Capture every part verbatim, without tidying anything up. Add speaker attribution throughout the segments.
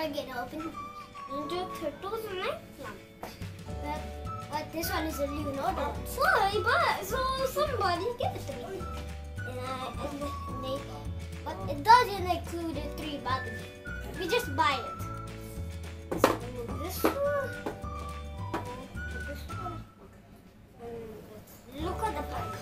Speaker 1: are gonna open Ninja Turtles and Night Flash. But, but this one is a Leonardo. So I bought. So somebody give it to me. And I and, and they, but it doesn't include the three buttons. We just buy it. So this one. This one. And look at the pack.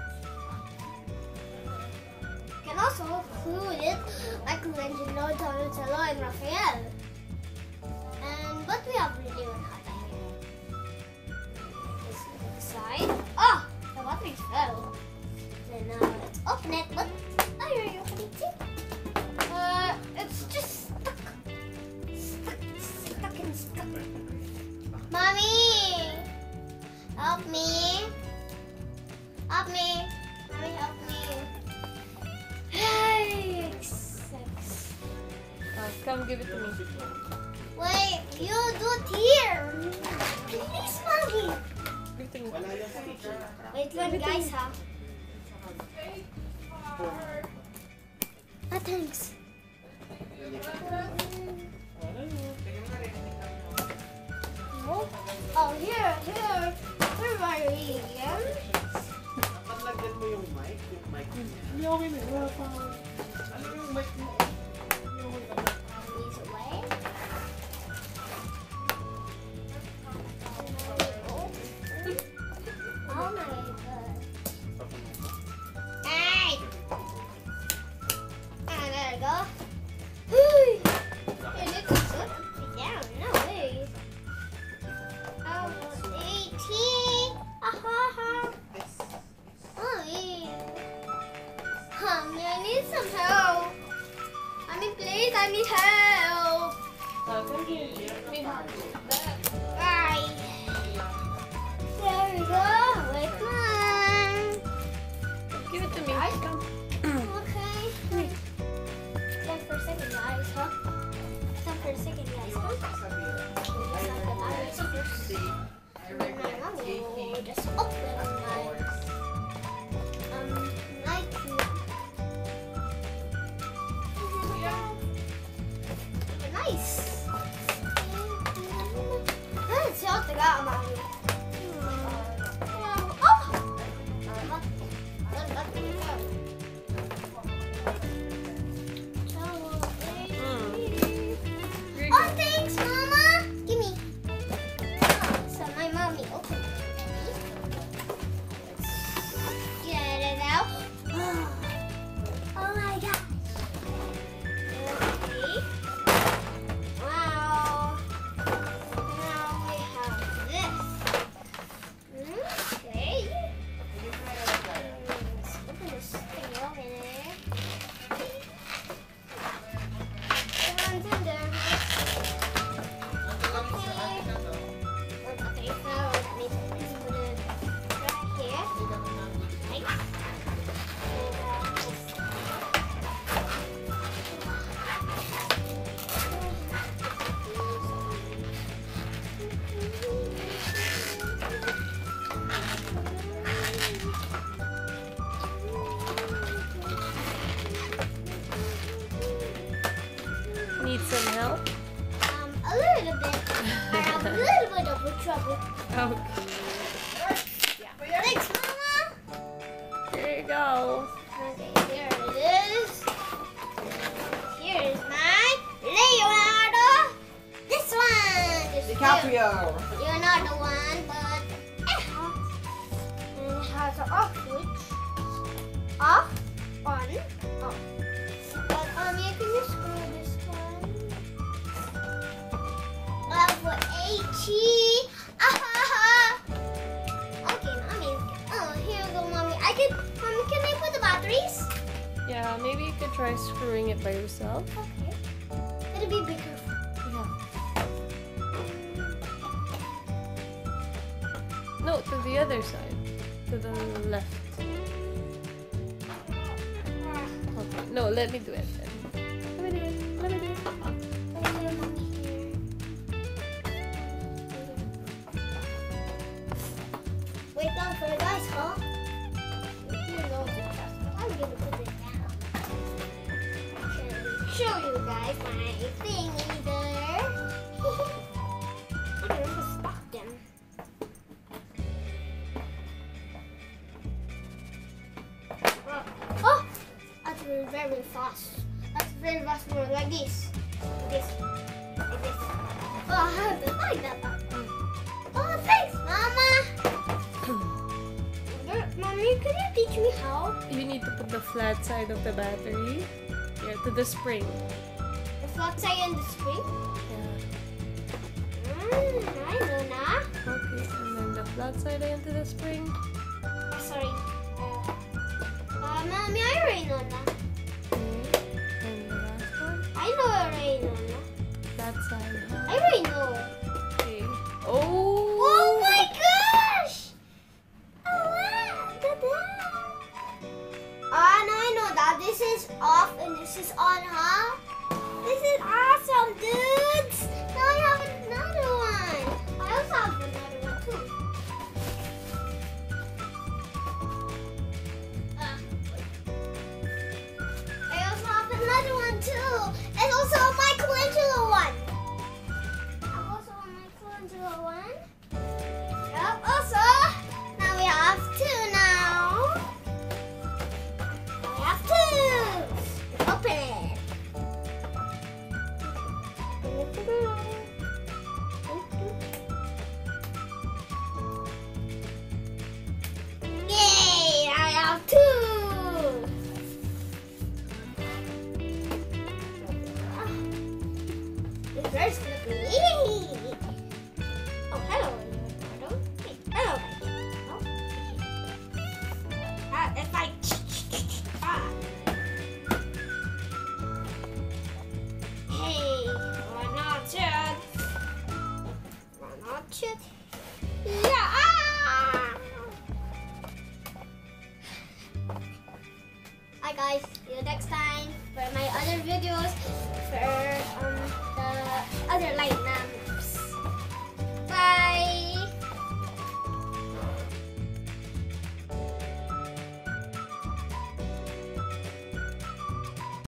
Speaker 1: Can also include it Michelangelo, Donatello, and Raphael. And but we have really one Hata here. This is the side. Oh, the battery fell. Then now let's open it. But oh, you're opening it. Uh, it's just stuck, stuck, stuck and stuck. Mommy, help me, help me, mommy, help me.
Speaker 2: Uh, come give it to me.
Speaker 1: Wait, you do it here. Please, mommy.
Speaker 2: Give it to me.
Speaker 1: Wait lang, guys, ha? Ah, thanks. Oh, here, here. Where are we again?
Speaker 3: Lagyan mo yung mic, yung mic. Hindi okay na. Wala pa. Ano yung mic mo?
Speaker 1: These away. Oh my god. Hey! Ah, there we go. Hey, look, it's up and down. No way. Oh, eighteen. Ah ha ha. Oh, yeah. Mommy, I need some help. Mommy, please, I need help.
Speaker 2: Uh, come here. Me.
Speaker 1: Right. There we go. Wait, mom.
Speaker 2: Give it to me. Come.
Speaker 1: Okay. Stop for a second, guys, huh? Stop for a second, guys, huh? Stop the batteries first. And then my mommy will just open my um Nike. Nice. Ah, it's all together, mommy. Oh. Oh, thanks, Mama. Give me. So my mommy opened it. Let's get it out. Oh my gosh. Okay. Wow. Now we have this. Okay. Let's open this thing over there. Come on, tender. Okay, so let me put it right here. Nice.
Speaker 2: Need some help?
Speaker 1: Um, a little bit. I have a little bit of trouble.
Speaker 2: Oh,
Speaker 1: Thanks, Mama.
Speaker 2: there you go.
Speaker 1: Okay, here it is. Here is my Leonardo. This one. This
Speaker 3: DiCaprio.
Speaker 1: two. Leonardo one, but and it has an off switch. Off, on, off. But um, you can just screw this one. Level eighty. Ah ha ha. Okay, mommy. Oh, here we go, mommy. I can. Mommy, can I put the batteries?
Speaker 2: Yeah, maybe you could try screwing it by yourself.
Speaker 1: Okay. It'll be bigger.
Speaker 2: Yeah. No, to the other side. To the left. Okay. No, let me do it then. Let me do it. Let me do it.
Speaker 1: Okay, mommy, here. Wait down for the guys, huh? Here goes the chest. I'm gonna put it down. Okay. show you guys my thingy there. I'm gonna stop them. Oh, that's very, very fast. That's very fast. More like this, like this, like this. Oh, I have to like that one. Oh, thanks, Mama. Mommy, can you teach me how?
Speaker 2: You need to put the flat side of the battery, yeah, to the spring.
Speaker 1: The flat side and the spring?
Speaker 2: Yeah.
Speaker 1: Mm, I know now.
Speaker 2: Okay, and then the flat side into the spring.
Speaker 1: Oh, sorry. Uh, uh, Mommy, I already know now.
Speaker 2: Okay. And the last one.
Speaker 1: I know I already know now.
Speaker 2: That side. Huh?
Speaker 1: I already know.
Speaker 2: Okay. Oh!
Speaker 1: Oh my gosh! Oh, wow. Ta-da. Ah, now I know that. This is off and this is on, huh? This is awesome, dudes! Now I have another one. I also have another one too. Ah. I also have another one too. And also a Michelangelo one. I also have a Michelangelo one. Yep, also. Now we have two now. Now we have two. Open it. Yay! Now we have two. The first look me. Oh, hello, Leonardo. Wait, hello, Michael. Oh. Ah, it's like. Ah. Hey, why not yet? Why not yet? Yeah. Ah. Hi guys, see you next time for my other videos for um the other